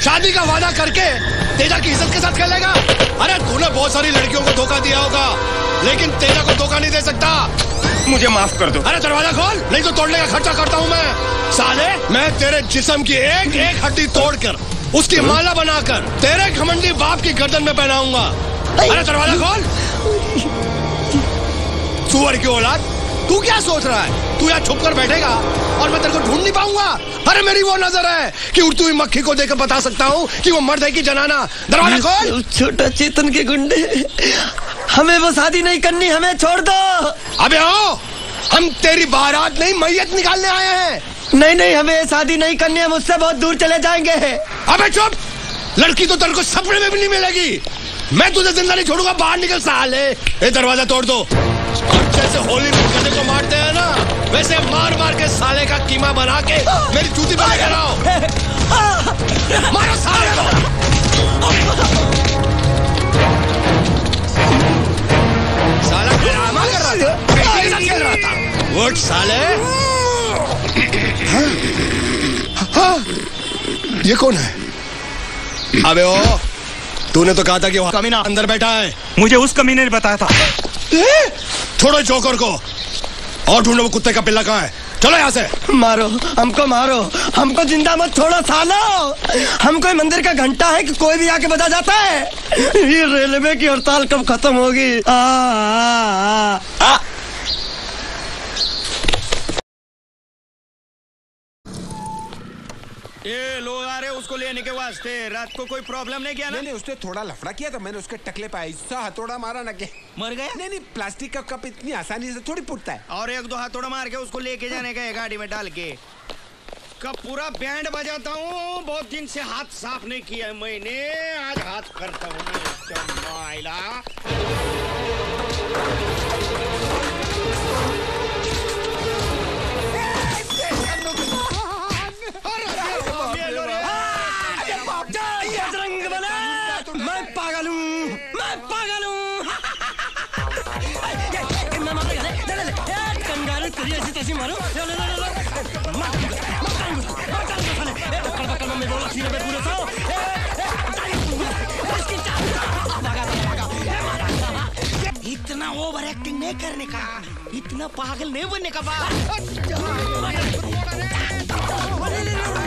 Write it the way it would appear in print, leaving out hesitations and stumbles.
शादी का वादा करके तेजा की इज्जत के साथ खेलेगा? अरे तूने बहुत सारी लड़कियों को धोखा दिया होगा, लेकिन तेजा को धोखा नहीं दे सकता। मुझे माफ कर दो। अरे दरवाजा खोल, नहीं तो तोड़ने का खर्चा करता हूँ मैं। साले, मैं तेरे जिस्म की एक एक हड्डी तोड़कर उसकी माला बनाकर तेरे घमंडी बाप की गर्दन में पहनाऊंगा। अरे दरवाजा खोल। सुअर की औलाद, तू क्या सोच रहा है? तू यहाँ छुप कर बैठेगा और मैं तेरे को ढूंढ नहीं पाऊंगा? अरे मेरी वो नजर है कि उड़ती हुई मक्खी को देखकर बता सकता हूँ कि वो मर्द है कि जनाना। दरवाजा खोल। छोटा चेतन के गुंडे, हमें वो शादी नहीं करनी, हमें छोड़ दो। अबे आओ, हम तेरी बारात नहीं मैयत निकालने आए हैं। नहीं नहीं, हमें शादी नहीं करनी है, मुझसे बहुत दूर चले जाएंगे। अबे चुप, लड़की तो तेरे को सपने में भी नहीं मिलेगी। मैं तुझे जिंदा नहीं छोड़ूंगा, बाहर निकल साले। ये दरवाजा तोड़ दो और जैसे होली में गधे को मारते हैं ना, वैसे मार मार के साले का कीमा बना के मेरी जूती पे लेकर आओ। मारो साले को। साला ड्रामा कर रहा था, खेल रहा था। उठ साले। हाँ, ये कौन है? अबे ओ, तूने तो कहा था कि वो कमीना अंदर बैठा है। मुझे उस कमीने ने बताया था। छोड़ो जोकर को और ढूंढो वो कुत्ते का पिल्ला कहाँ है। चलो यहाँ से। मारो हमको, मारो हमको, जिंदा मत छोड़ो सालो। हम कोई मंदिर का घंटा है कि कोई भी आके बजा जाता है? ये रेलवे की हड़ताल कब खत्म होगी? ये लोग आ रहे उसको लेने के वास्ते। रात को कोई प्रॉब्लम नहीं किया ना? नहीं, उसने थोड़ा लफड़ा किया था, मैंने उसके टकले पे ऐसा हथौड़ा मारा ना कि मर गया। नहीं, प्लास्टिक का कप इतनी आसानी से थोड़ी फूटता है। और एक दो हथौड़ा मार के उसको लेके जाने का गाड़ी में डाल के। कब पूरा बैंड बजाता हूँ, बहुत दिन से हाथ साफ नहीं किया है मैंने, आज हाथ करता हूँ। मैं पागल हूँ, मैं पागल हूँ। कंगारू तेरी ऐसी तैसी मारो। इतना ओवर एक्टिंग नहीं करने का, इतना पागल नहीं बनने का।